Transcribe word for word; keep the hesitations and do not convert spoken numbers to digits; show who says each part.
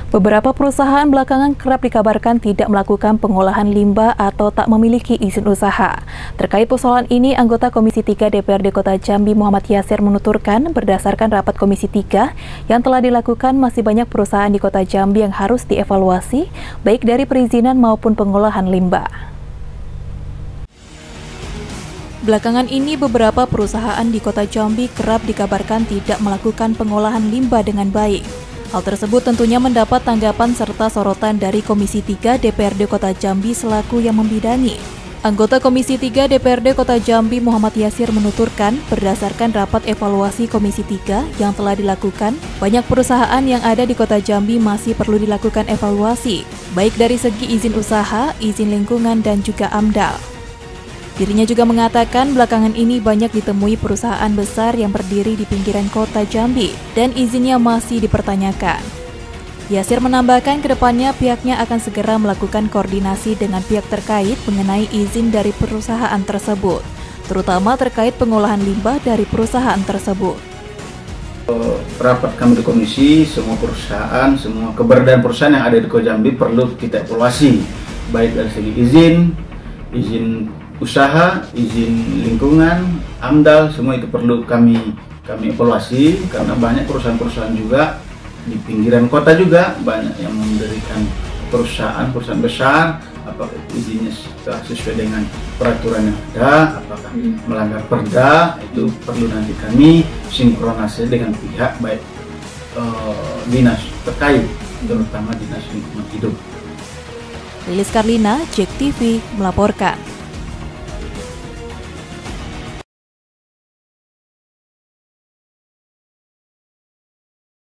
Speaker 1: Beberapa perusahaan belakangan kerap dikabarkan tidak melakukan pengolahan limbah atau tak memiliki izin usaha. Terkait persoalan ini, anggota Komisi tiga D P R D Kota Jambi Muhammad Yasir menuturkan berdasarkan rapat Komisi tiga yang telah dilakukan masih banyak perusahaan di Kota Jambi yang harus dievaluasi, baik dari perizinan maupun pengolahan limbah. Belakangan ini beberapa perusahaan di Kota Jambi kerap dikabarkan tidak melakukan pengolahan limbah dengan baik. Hal tersebut tentunya mendapat tanggapan serta sorotan dari Komisi tiga D P R D Kota Jambi selaku yang membidangi. Anggota Komisi tiga D P R D Kota Jambi Muhammad Yasir menuturkan berdasarkan rapat evaluasi Komisi tiga yang telah dilakukan, banyak perusahaan yang ada di Kota Jambi masih perlu dilakukan evaluasi, baik dari segi izin usaha, izin lingkungan, dan juga AMDAL. Dirinya juga mengatakan belakangan ini banyak ditemui perusahaan besar yang berdiri di pinggiran kota Jambi dan izinnya masih dipertanyakan. Yasir menambahkan kedepannya pihaknya akan segera melakukan koordinasi dengan pihak terkait mengenai izin dari perusahaan tersebut, terutama terkait pengolahan limbah dari perusahaan tersebut.
Speaker 2: Rapat kami di komisi, semua perusahaan, semua keberadaan perusahaan yang ada di Kota Jambi perlu kita evaluasi, baik dari segi izin, izin usaha, izin lingkungan, AMDAL, semua itu perlu kami kami evaluasi karena banyak perusahaan-perusahaan juga di pinggiran kota juga banyak yang memberikan perusahaan-perusahaan besar, apakah izinnya sesuai dengan peraturan yang ada, apakah melanggar perda, itu perlu nanti kami sinkronasi dengan pihak baik uh, dinas terkait, terutama dinas lingkungan hidup.
Speaker 1: Lilis Karlina, Jek T V melaporkan.